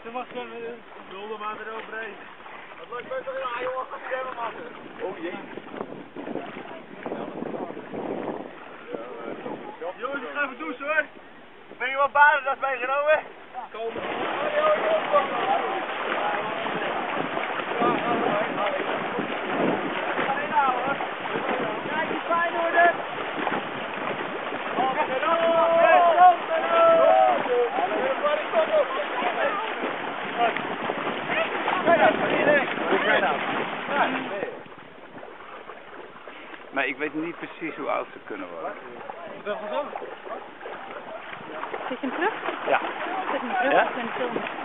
Ze mag zwemmen, dus. Maar eroverheen. Wat leuk bent er aan, jongen. Ga zwemmen maken. Oh jee. Jongens, ik ga even douchen hoor. Ben je wat baden dat meegenomen? Komen. Kijk, die fijn worden. Maar ik weet niet precies hoe oud ze kunnen worden. Wel gezond. Zet je hem terug? Ja. Zet hem terug, Ja? ik ben filmen.